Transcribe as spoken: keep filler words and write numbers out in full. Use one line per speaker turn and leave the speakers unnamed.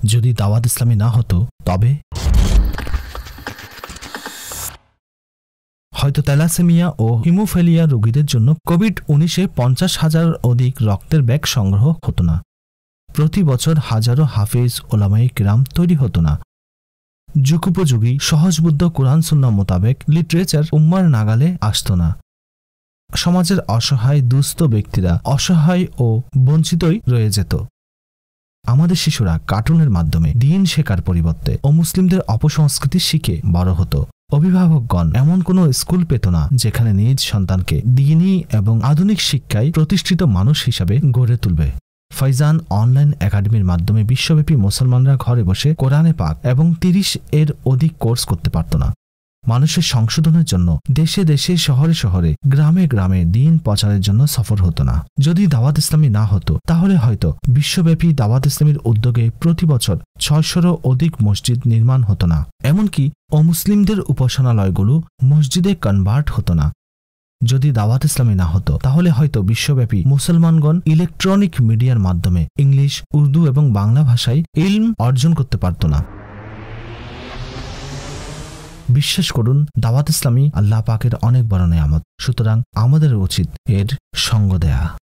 যদি দাওয়াত ইসলামী না হতো তবে হয়তো থ্যালাসেমিয়া ও হিমোফিলিয়া রোগীদের জন্য কোভিড উনিশে পঞ্চাশ হাজার অধিক রক্তের ব্যাগ সংগ্রহ হতো না। প্রতি বছর হাজারো হাফেজ ওলামায়ে কিরাম তৈরি হতো না। যুগোপযোগী সহজবুদ্ধ কোরআন সুন্নাহ মোতাবেক লিটারেচার উম্মার নাগালে আসত না। সমাজের অসহায় দুস্থ ব্যক্তিরা অসহায় ও বঞ্চিতই রয়ে যেত। আমাদের শিশুরা কার্টুনের মাধ্যমে দ্বীন শেখার পরিবর্তে অমুসলিমদের অপসংস্কৃতি শিখে বড় হতো। অভিভাবকগণ এমন কোনো স্কুল পেত না যেখানে নিজ সন্তানকে দ্বীনী এবং আধুনিক শিক্ষায় প্রতিষ্ঠিত মানুষ হিসাবে গড়ে তুলবে। ফয়জান অনলাইন একাডেমির মাধ্যমে বিশ্বব্যাপী মুসলমানরা ঘরে বসে কোরআনে পাক এবং তিরিশ এর অধিক কোর্স করতে পারত না। মানুষের সংশোধনের জন্য দেশে দেশে শহরে শহরে গ্রামে গ্রামে দ্বীন প্রচারের জন্য সফর হতো না। যদি দাওয়াত ইসলামী না হতো তাহলে হয়তো বিশ্বব্যাপী দাওয়াত ইসলামীর উদ্যোগে প্রতি বছর ছয়শোরও অধিক মসজিদ নির্মাণ হতো না। এমনকি অমুসলিমদের উপাসনালয়গুলো মসজিদে কনভার্ট হতো না। যদি দাওয়াত ইসলামী না হতো তাহলে হয়তো বিশ্বব্যাপী মুসলমানগণ ইলেকট্রনিক মিডিয়ার মাধ্যমে ইংলিশ, উর্দু এবং বাংলা ভাষায় ইলম অর্জন করতে পারত না। বিশ্বাস করুন, দাওয়াত ইসলামী আল্লাহ পাকের অনেক বড় নেয়ামত, সুতরাং আমাদের উচিত এর সঙ্গ দেয়া।